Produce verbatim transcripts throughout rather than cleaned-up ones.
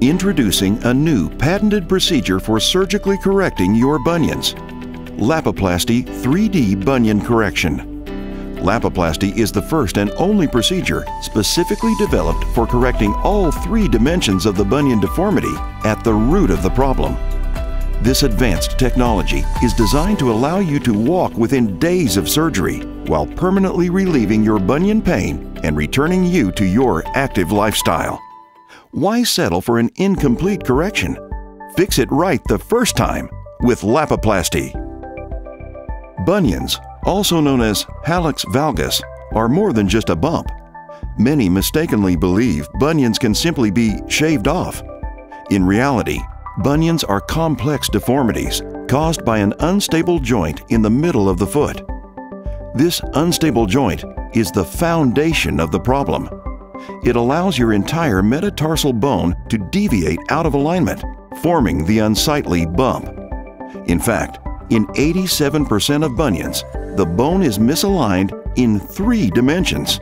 Introducing a new patented procedure for surgically correcting your bunions. Lapiplasty three D Bunion Correction. Lapiplasty is the first and only procedure specifically developed for correcting all three dimensions of the bunion deformity at the root of the problem. This advanced technology is designed to allow you to walk within days of surgery while permanently relieving your bunion pain and returning you to your active lifestyle. Why settle for an incomplete correction? Fix it right the first time with Lapiplasty. Bunions, also known as hallux valgus, are more than just a bump. Many mistakenly believe bunions can simply be shaved off. In reality, bunions are complex deformities caused by an unstable joint in the middle of the foot. This unstable joint is the foundation of the problem. It allows your entire metatarsal bone to deviate out of alignment, forming the unsightly bump. In fact, in eighty-seven percent of bunions, the bone is misaligned in three dimensions.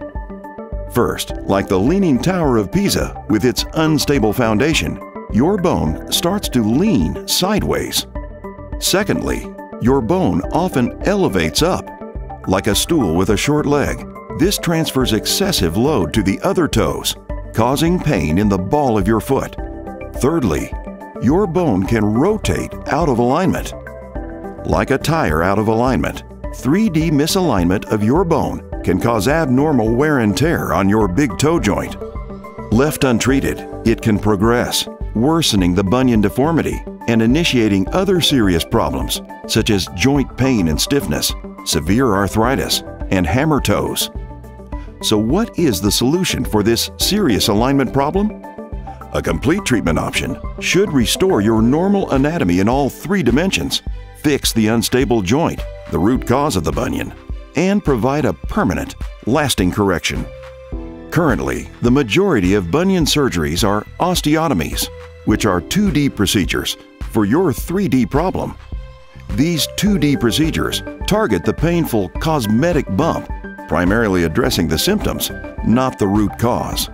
First, like the Leaning Tower of Pisa with its unstable foundation, your bone starts to lean sideways. Secondly, your bone often elevates up. Like a stool with a short leg, this transfers excessive load to the other toes, causing pain in the ball of your foot. Thirdly, your bone can rotate out of alignment. Like a tire out of alignment, three D misalignment of your bone can cause abnormal wear and tear on your big toe joint. Left untreated, it can progress, worsening the bunion deformity and initiating other serious problems such as joint pain and stiffness, severe arthritis, and hammer toes. So what is the solution for this serious alignment problem? A complete treatment option should restore your normal anatomy in all three dimensions, fix the unstable joint, the root cause of the bunion, and provide a permanent, lasting correction. Currently, the majority of bunion surgeries are osteotomies, which are two D procedures for your three D problem. These two D procedures target the painful cosmetic bump, primarily addressing the symptoms, not the root cause.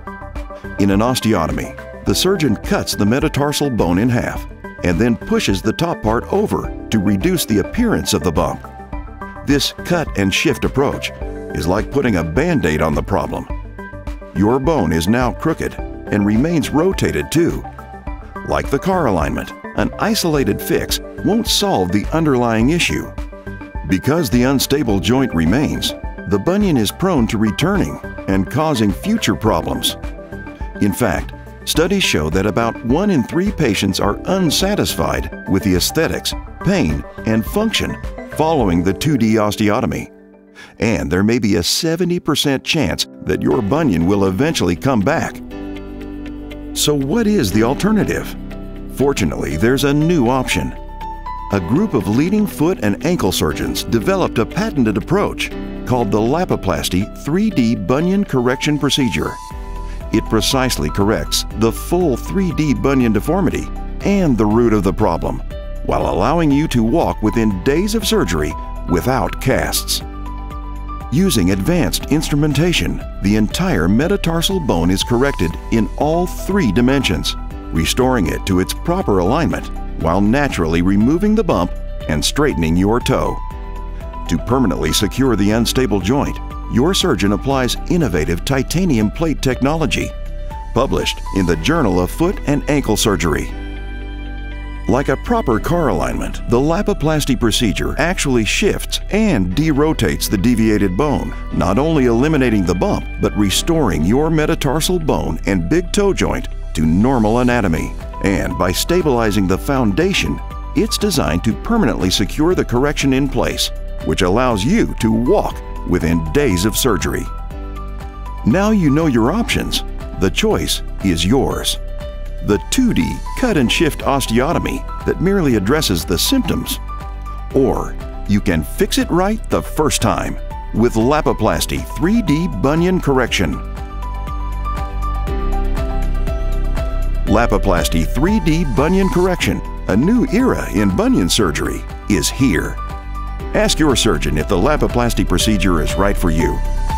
In an osteotomy, the surgeon cuts the metatarsal bone in half and then pushes the top part over to reduce the appearance of the bump. This cut and shift approach is like putting a Band-Aid on the problem. Your bone is now crooked and remains rotated too. Like the car alignment, an isolated fix won't solve the underlying issue. Because the unstable joint remains, the bunion is prone to returning and causing future problems. In fact, studies show that about one in three patients are unsatisfied with the aesthetics, pain, and function following the two D osteotomy. And there may be a seventy percent chance that your bunion will eventually come back. So what is the alternative? Fortunately, there's a new option. A group of leading foot and ankle surgeons developed a patented approach called the Lapiplasty three D Bunion Correction Procedure. It precisely corrects the full three D bunion deformity and the root of the problem, while allowing you to walk within days of surgery without casts. Using advanced instrumentation, the entire metatarsal bone is corrected in all three dimensions, restoring it to its proper alignment while naturally removing the bump and straightening your toe. To permanently secure the unstable joint, your surgeon applies innovative titanium plate technology, published in the Journal of Foot and Ankle Surgery. Like a proper car alignment, the Lapiplasty procedure actually shifts and derotates the deviated bone, not only eliminating the bump, but restoring your metatarsal bone and big toe joint to normal anatomy. And by stabilizing the foundation, it's designed to permanently secure the correction in place, which allows you to walk within days of surgery. Now you know your options. The choice is yours. The two D cut and shift osteotomy that merely addresses the symptoms. Or you can fix it right the first time with Lapiplasty three D Bunion Correction. Lapiplasty three D Bunion Correction, a new era in bunion surgery, is here. Ask your surgeon if the Lapiplasty procedure is right for you.